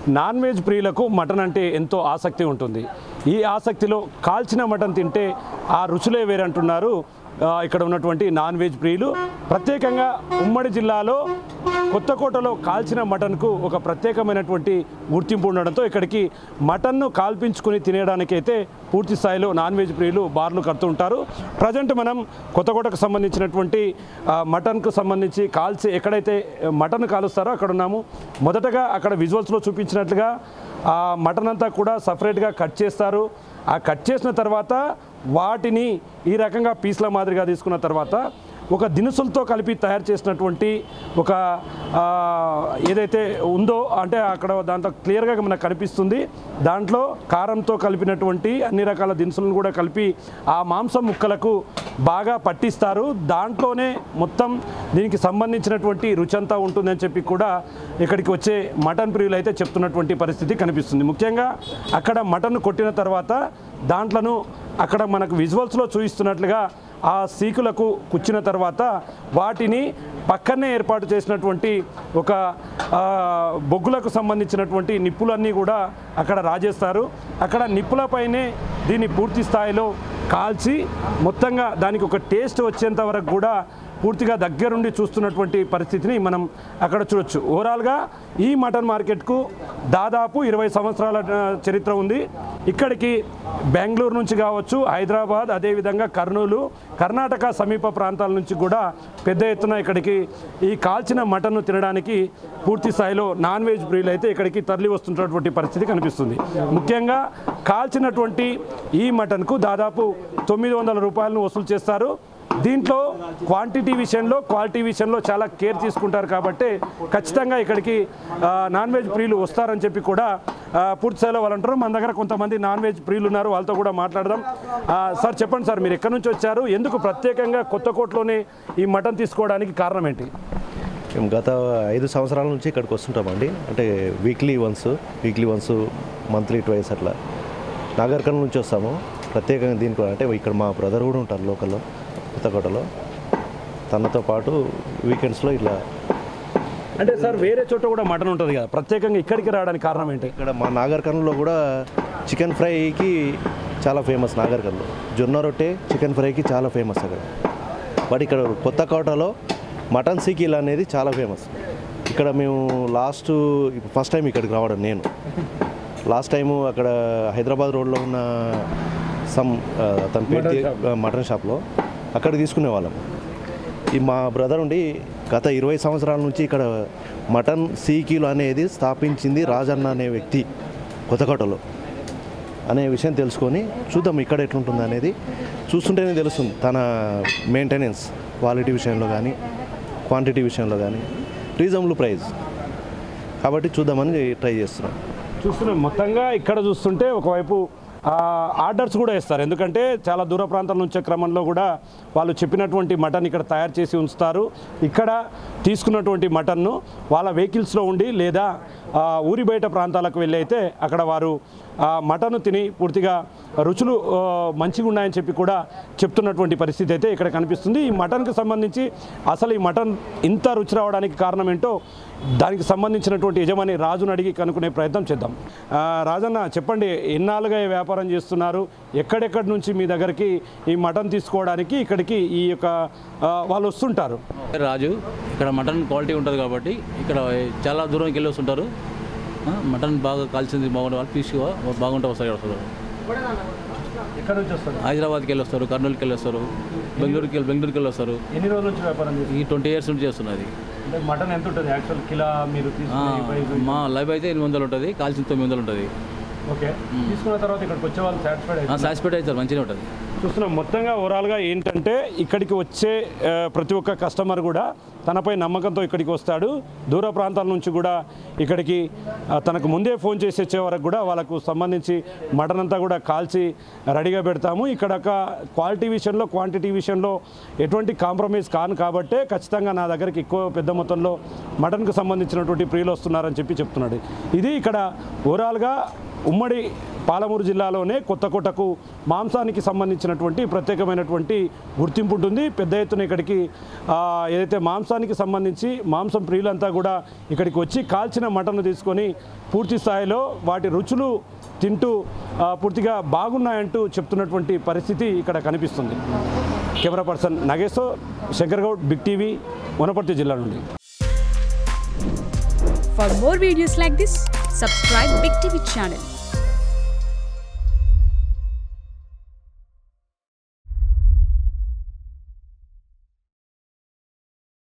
Non veg ప్రియులకు mutton అంటే ఎంతో ఆసక్తి ఉంటుంది. ఈ ఆసక్తిలో కాల్చిన మటన్ తింటే ఆ రుచులే వేరంటున్నారు ఇక్కడ ఉన్నటువంటి నాన్ వెజ్ ప్రియులు. ప్రత్యేకంగా ఉమ్మడి జిల్లాలో కొత్తకోటలో కాల్చిన మటన్కు ఒక ప్రత్యేకమైనటువంటి గుర్తింపు ఉండడంతో ఇక్కడికి మటన్ను కాల్పించుకుని తినేయడానికైతే పూర్తి స్థాయిలో నాన్ వెజ్ ప్రియులు బార్లు కడుతుంటారు. ప్రజెంట్ మనం కొత్తకోటకు సంబంధించినటువంటి మటన్కు సంబంధించి ఎక్కడైతే మటన్ కాలుస్తారో అక్కడ ఉన్నాము. మొదటగా అక్కడ విజువల్స్లో చూపించినట్లుగా ఆ మటన్ అంతా కూడా సపరేట్గా కట్ చేస్తారు. ఆ కట్ చేసిన తర్వాత వాటిని ఈ రకంగా పీస్ల మాదిరిగా తీసుకున్న తర్వాత ఒక దినుసులతో కలిపి తయారు చేసినటువంటి ఒక ఏదైతే ఉందో అంటే అక్కడ దాంట్లో క్లియర్గా మనకు కనిపిస్తుంది. దాంట్లో కారంతో కలిపినటువంటి అన్ని రకాల దినుసులను కూడా కలిపి ఆ మాంసం ముక్కలకు బాగా పట్టిస్తారు. దాంట్లోనే మొత్తం దీనికి సంబంధించినటువంటి రుచి అంతా ఉంటుందని చెప్పి కూడా ఇక్కడికి వచ్చే మటన్ ప్రియులు అయితే చెప్తున్నటువంటి పరిస్థితి కనిపిస్తుంది. ముఖ్యంగా అక్కడ మటన్ కొట్టిన తర్వాత దాంట్లను అక్కడ మనకు విజువల్స్లో చూపిస్తున్నట్లుగా ఆ సీకులకు కుచ్చిన తర్వాత వాటిని పక్కనే ఏర్పాటు చేసినటువంటి ఒక బొగ్గులకు సంబంధించినటువంటి నిప్పులన్నీ కూడా అక్కడ రాజేస్తారు. అక్కడ నిప్పులపైనే దీన్ని పూర్తి స్థాయిలో కాల్చి మొత్తంగా దానికి ఒక టేస్ట్ వచ్చేంత వరకు కూడా పూర్తిగా దగ్గరుండి చూస్తున్నటువంటి పరిస్థితిని మనం అక్కడ చూడొచ్చు. ఓవరాల్గా ఈ మటన్ మార్కెట్కు దాదాపు 20 సంవత్సరాల చరిత్ర ఉంది. ఇక్కడికి బెంగళూరు నుంచి కావచ్చు, హైదరాబాద్, అదేవిధంగా కర్నూలు, కర్ణాటక సమీప ప్రాంతాల నుంచి కూడా పెద్ద ఎత్తున ఇక్కడికి ఈ కాల్చిన మటన్ను తినడానికి పూర్తి స్థాయిలో నాన్ వెజ్ ప్రియులు అయితే ఇక్కడికి తరలి వస్తున్నటువంటి పరిస్థితి కనిపిస్తుంది. ముఖ్యంగా కాల్చినటువంటి ఈ మటన్కు దాదాపు 900 రూపాయలను వసూలు చేస్తారు. దీంట్లో క్వాంటిటీ విషయంలో క్వాలిటీ విషయంలో చాలా కేర్ తీసుకుంటారు కాబట్టి ఖచ్చితంగా ఇక్కడికి నాన్ వెజ్ ప్రియులు వస్తారని చెప్పి కూడా పూర్తి స్థాయిలో వాళ్ళు అంటారు. మన దగ్గర కొంతమంది నాన్ వెజ్ ప్రియులు ఉన్నారు, వాళ్ళతో కూడా మాట్లాడదాం. సార్ చెప్పండి సార్, మీరు ఎక్కడి నుంచి వచ్చారు, ఎందుకు ప్రత్యేకంగా కొత్తకోటలోనే ఈ మటన్ తీసుకోవడానికి కారణం ఏంటి? మేము గత 5 సంవత్సరాల నుంచి ఇక్కడికి వస్తుంటామండి. అంటే వీక్లీ వన్స్ మంత్లీ ట్వైస్ అట్లా నాగర్కర్నూల్ నుంచి వస్తాము. ప్రత్యేకంగా దీనికి అంటే ఇక్కడ మా బ్రదర్ కూడా ఉంటారు లోకల్లో కొత్తకోటలో, తనతో పాటు వీకెండ్స్లో ఇట్లా. అంటే సార్ వేరే చోట కూడా మటన్ ఉంటుంది కదా, ప్రత్యేకంగా ఇక్కడికి రావడానికి కారణం ఏంటి? ఇక్కడ మా నాగర్కర్నూల్లో కూడా చికెన్ ఫ్రైకి చాలా ఫేమస్. నాగర్కర్నూలు జొన్న రొట్టె చికెన్ ఫ్రైకి చాలా ఫేమస్ అక్కడ. బట్ ఇక్కడ కొత్తకోటలో మటన్ సీకీల్ అనేది చాలా ఫేమస్. ఇక్కడ మేము ఫస్ట్ టైం ఇక్కడికి రావడం నేను. లాస్ట్ టైము అక్కడ హైదరాబాద్ రోడ్లో ఉన్న తన పేరు మటన్ షాప్లో అక్కడ తీసుకునే వాళ్ళం. ఈ మా బ్రదర్ ఉండి గత 20 సంవత్సరాల నుంచి ఇక్కడ మటన్ సీకీలు అనేది స్థాపించింది రాజన్న అనే వ్యక్తి కొత్తకోటలో అనే విషయం తెలుసుకొని చూద్దాం ఇక్కడ ఎట్లుంటుంది అనేది. చూస్తుంటేనే తెలుస్తుంది తన మెయింటెనెన్స్ క్వాలిటీ విషయంలో కానీ క్వాంటిటీ విషయంలో కానీ రీజనబుల్ ప్రైస్ కాబట్టి చూద్దామని ట్రై చూస్తున్నాం. మొత్తంగా ఇక్కడ చూస్తుంటే ఒకవైపు ఆర్డర్స్ కూడా ఇస్తారు, ఎందుకంటే చాలా దూర ప్రాంతాల నుంచి క్రమంలో కూడా వాళ్ళు చెప్పినటువంటి మటన్ ఇక్కడ తయారు చేసి ఉంచుతారు. ఇక్కడ తీసుకున్నటువంటి మటన్ను వాళ్ళ వెహికల్స్లో ఉండి లేదా ఊరి బయట ప్రాంతాలకు వెళ్ళి అయితే అక్కడ వారు మటన్ తిని పూర్తిగా రుచులు మంచిగా ఉన్నాయని చెప్పి కూడా చెప్తున్నటువంటి పరిస్థితి అయితే ఇక్కడ కనిపిస్తుంది. ఈ మటన్కి సంబంధించి అసలు ఈ మటన్ ఇంత రుచి రావడానికి కారణం ఏంటో దానికి సంబంధించినటువంటి యజమాని రాజును అడిగి కనుక్కునే ప్రయత్నం చేద్దాం. రాజన్న చెప్పండి, ఎన్నాళ్ళుగా వ్యాపారం చేస్తున్నారు, ఎక్కడెక్కడి నుంచి మీ దగ్గరికి ఈ మటన్ తీసుకోవడానికి ఇక్కడికి ఈ యొక్క వాళ్ళు వస్తుంటారు? రాజు, ఇక్కడ మటన్ క్వాలిటీ ఉంటుంది కాబట్టి ఇక్కడ చాలా దూరంకి వెళ్ళి వస్తుంటారు. మటన్ బాగా కాల్చింది బాగుంటుంది, వాళ్ళు పీస్గా బాగుంటే వస్తారు. ఎక్కడ నుంచి వస్తారు? హైదరాబాద్కి వెళ్ళి వస్తారు, కర్నూలుకి వెళ్ళి వస్తారు, బెంగళూరుకి వెళ్ళి వస్తారు. ఎన్ని రోజుల నుంచి వ్యాపారం చేస్తారు? ఈ 20 years నుంచి చేస్తున్నది. మటన్ ఎంత ఉంటుంది యాక్చువల్ కిలో? మీరు మా లైవ్ అయితే 800 ఉంటుంది, కాల్చిన 900 ఉంటుంది. ఓకే, తీసుకున్న తర్వాత ఇక్కడికి వచ్చే వాళ్ళు సాటిస్ఫైడ్ అవుతారు, మంచిగా ఉంటుంది. చూస్తున్నాం. మొత్తంగా ఓవరాల్గా ఏంటంటే ఇక్కడికి వచ్చే ప్రతి ఒక్క కస్టమర్ కూడా తనపై నమ్మకంతో ఇక్కడికి వస్తాడు. దూర ప్రాంతాల నుంచి కూడా ఇక్కడికి తనకు ముందే ఫోన్ చేసి వచ్చే వరకు కూడా వాళ్ళకు సంబంధించి మటన్ అంతా కూడా కాల్చి రెడీగా పెడతాము. ఇక్కడ క్వాలిటీ విషయంలో క్వాంటిటీ విషయంలో ఎటువంటి కాంప్రమైజ్ కాను కాబట్టే ఖచ్చితంగా నా దగ్గరికి ఎక్కువ పెద్ద మొత్తంలో మటన్కు సంబంధించినటువంటి ప్రియులు వస్తున్నారని చెప్పి చెప్తున్నాడు. ఇది ఇక్కడ ఓవరాల్గా ఉమ్మడి పాలమూరు జిల్లాలోనే కొత్తకోటకు మాంసానికి సంబంధించినటువంటి ప్రత్యేకమైనటువంటి గుర్తింపు ఉంటుంది. పెద్ద ఎత్తున ఇక్కడికి ఏదైతే మాంసానికి సంబంధించి మాంసం ప్రియులంతా కూడా ఇక్కడికి వచ్చి కాల్చిన మటన్ను తీసుకొని పూర్తి స్థాయిలో వాటి రుచులు తింటూ పూర్తిగా బాగున్నాయంటూ చెప్తున్నటువంటి పరిస్థితి ఇక్కడ కనిపిస్తుంది. కెమెరా పర్సన్ నగేశ్తో శంకర్ గౌడ్, బిగ్ టీవీ, వనపర్తి జిల్లా నుండి. For more videos like this, subscribe Big TV channel.